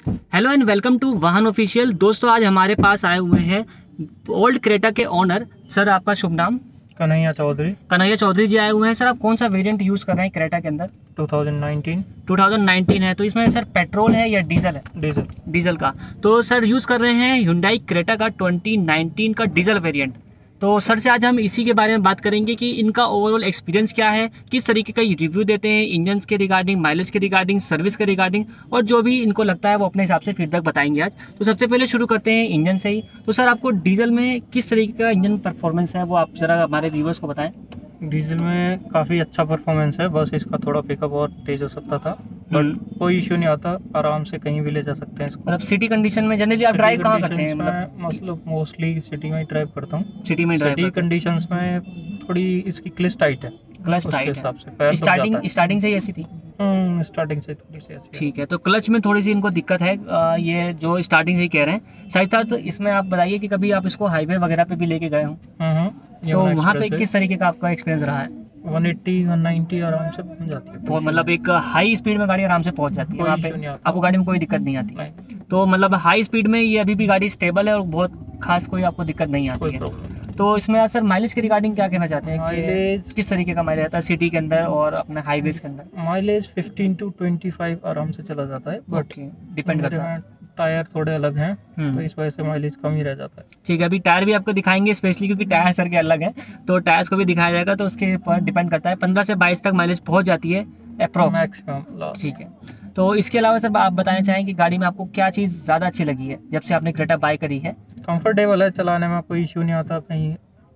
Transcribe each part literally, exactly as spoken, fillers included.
Hello and welcome to Vahan official. दोस्तों आज हमारे पास आए हुए हैं ओल्ड क्रेटा के ओनर। सर आपका शुभ नाम? कन्हैया चौधरी। कन्हैया चौधरी जी आए हुए हैं। सर आप कौन सा वेरिएंट यूज़ कर रहे हैं क्रेटा के अंदर? Two thousand nineteen. Two thousand nineteen है, तो इसमें सर पेट्रोल है या डीजल है? डीजल। डीजल का। तो सर यूज़ कर रहे हैं Hyundai क्रेटा का ट्वेंटी नाइनटीन का डीजल वेरिएंट। तो सर से आज हम इसी के बारे में बात करेंगे कि इनका ओवरऑल एक्सपीरियंस क्या है, किस तरीके का ये रिव्यू देते हैं इंजन के रिगार्डिंग, माइलेज के रिगार्डिंग, सर्विस के रिगार्डिंग, और जो भी इनको लगता है वो अपने हिसाब से फीडबैक बताएंगे आज। तो सबसे पहले शुरू करते हैं इंजन से ही। तो सर आपको डीजल में किस तरीके का इंजन परफॉर्मेंस है वो आप ज़रा हमारे व्यूअर्स को बताएं। डीजल में काफ़ी अच्छा परफॉर्मेंस है, बस इसका थोड़ा पिकअप और तेज़ हो सकता था, बट कोई इशू नहीं आता, आराम से कहीं भी ले जा सकते हैं इसको। मतलब सिटी कंडीशन में जनरली आप ड्राइव कहाँ करते हैं? मतलब मतलब मोस्टली सिटी में ही ड्राइव करता हूँ। सिटी में ड्राइव सिटी कंडीशंस में थोड़ी इसकी क्लच टाइट है। क्लच टाइट हिसाब से है। स्टार्टिंग स्टार्टिंग से ही ऐसी थी? हम्म स्टार्टिंग से थोड़ी सी ऐसी। ठीक है, तो क्लच में थोड़ी सी इनको दिक्कत है, आ, ये जो स्टार्टिंग से ही कह रहे हैं। साथ साथ इसमें आप बताइए कि कभी आप इसको हाईवे वगैरह पे भी लेके गए हों, तो वहाँ पे किस तरीके का आपका एक्सपीरियंस रहा है? वन एट्टी वन नाइंटी आराम से पहुंच जाती है। तो मतलब एक हाई स्पीड में गाड़ी आराम से पहुंच जाती है, वहाँ पे आपको गाड़ी में कोई दिक्कत नहीं आती है। तो मतलब हाई स्पीड में ये अभी भी गाड़ी स्टेबल है और बहुत खास कोई आपको दिक्कत नहीं आती है। तो इसमें सर माइलेज के रिगार्डिंग क्या कहना चाहते हैं कि किस तरीके का माइलेज आता है सिटी के अंदर और अपने हाईवेज के अंदर? Mileage fifteen to twenty five आराम से चला जाता है, बट डिपेंड करता है। टायर थोड़े अलग हैं तो इस वजह से माइलेज कम ही रह जाता है। ठीक है, अभी टायर भी आपको दिखाएंगे स्पेशली, क्योंकि टायर सर के अलग हैं, तो टायर्स को भी दिखाया जाएगा, तो उसके ऊपर डिपेंड करता है। पंद्रह से बाईस तक माइलेज पहुंच जाती है अप्रॉक्स मैक्सिमम। ठीक है, तो इसके अलावा सर आप बताना चाहें कि गाड़ी में आपको क्या चीज़ ज़्यादा अच्छी लगी है जब से आपने क्रेटा बाय करी है? कंफर्टेबल है, चलाने में कोई इशू नहीं आता, कहीं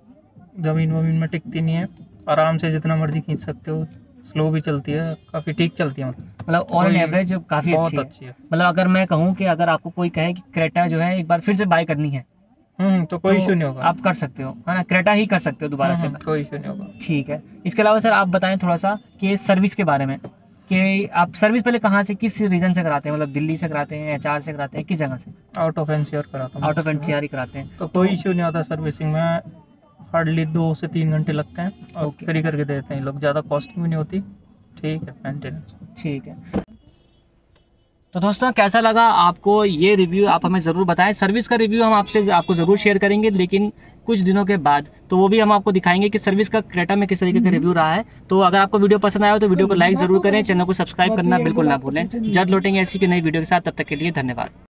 ज़मीन वमीन में टिकती नहीं है, आराम से जितना मर्जी खींच सकते हो, स्लो भी चलती है, काफ़ी ठीक चलती है। मतलब ऑन एन एवरेज काफ़ी अच्छी है, अच्छी है। मतलब अगर मैं कहूँ कि अगर आपको कोई कहे कि क्रेटा जो है एक बार फिर से बाय करनी है, हम्म तो कोई इशू नहीं होगा, आप कर सकते हो, है ना? क्रेटा ही कर सकते हो दोबारा से, कोई इशू नहीं होगा। ठीक है, इसके अलावा सर आप बताएं थोड़ा सा कि सर्विस के बारे में, कि आप सर्विस पहले कहाँ से, किस रीजन से कराते हैं? मतलब दिल्ली से कराते हैं, एचआर से कराते हैं, किस जगह से? आउट ऑफ एनसीआर कराता हूँ। आउट ऑफ एनसीआर ही कराते हैं, तो कोई इशू नहीं आता सर्विसिंग में। हार्डली दो से तीन घंटे लगते हैं और फ्री करके देते हैं लोग, ज़्यादा कॉस्टिंग भी नहीं होती। ठीक है, मेंटेनेंस ठीक है। तो दोस्तों कैसा लगा आपको ये रिव्यू, आप हमें ज़रूर बताएं। सर्विस का रिव्यू हम आपसे आपको ज़रूर शेयर करेंगे, लेकिन कुछ दिनों के बाद, तो वो भी हम आपको दिखाएंगे कि सर्विस का क्रेटा में किस तरीके का रिव्यू रहा है। तो अगर आपको वीडियो पसंद आया हो तो वीडियो को लाइक ज़रूर करें, चैनल को सब्सक्राइब करना बिल्कुल ना भूलें। जल्द लौटेंगे ऐसी की नई वीडियो के साथ, तब तक के लिए धन्यवाद।